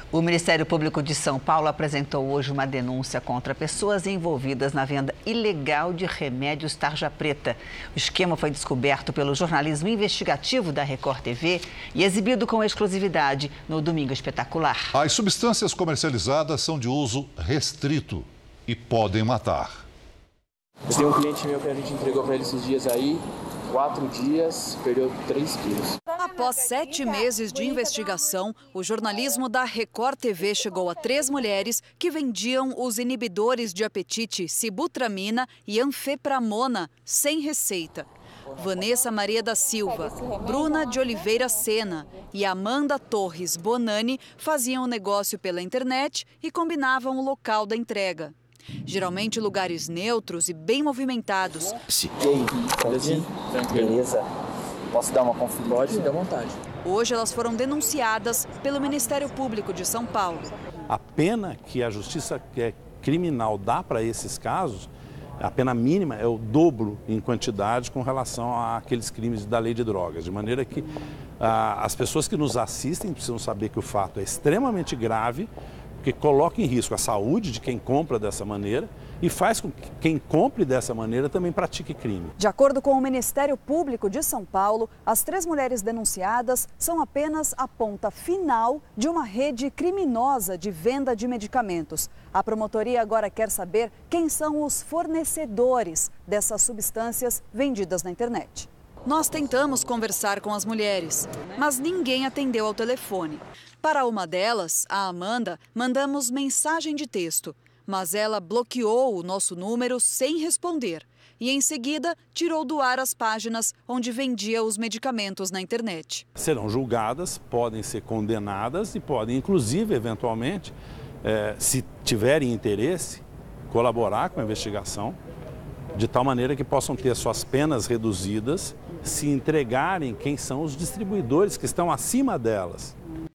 O Ministério Público de São Paulo apresentou hoje uma denúncia contra pessoas envolvidas na venda ilegal de remédios tarja preta. O esquema foi descoberto pelo jornalismo investigativo da Record TV e exibido com exclusividade no Domingo Espetacular. As substâncias comercializadas são de uso restrito e podem matar. Eu tenho um cliente meu que a gente entregou para ele esses dias aí, 4 dias, perdeu 3 quilos. Após 7 meses de investigação, o jornalismo da Record TV chegou a 3 mulheres que vendiam os inibidores de apetite sibutramina e anfepramona sem receita. Vanessa Maria da Silva, Bruna de Oliveira Sena e Amanda Torres Bonani faziam o negócio pela internet e combinavam o local da entrega. Geralmente lugares neutros e bem movimentados. E aí, beleza? Posso dar uma conferida? Pode, dá vontade. Hoje elas foram denunciadas pelo Ministério Público de São Paulo. A pena que a justiça criminal dá para esses casos, a pena mínima é o dobro em quantidade com relação àqueles crimes da lei de drogas. De maneira que as pessoas que nos assistem precisam saber que o fato é extremamente grave, porque coloca em risco a saúde de quem compra dessa maneira e faz com que quem compre dessa maneira também pratique crime. De acordo com o Ministério Público de São Paulo, as 3 mulheres denunciadas são apenas a ponta final de uma rede criminosa de venda de medicamentos. A promotoria agora quer saber quem são os fornecedores dessas substâncias vendidas na internet. Nós tentamos conversar com as mulheres, mas ninguém atendeu ao telefone. Para uma delas, a Amanda, mandamos mensagem de texto, mas ela bloqueou o nosso número sem responder e, em seguida, tirou do ar as páginas onde vendia os medicamentos na internet. Serão julgadas, podem ser condenadas e podem, inclusive, eventualmente, se tiverem interesse, colaborar com a investigação, de tal maneira que possam ter suas penas reduzidas, se entregarem quem são os distribuidores que estão acima delas.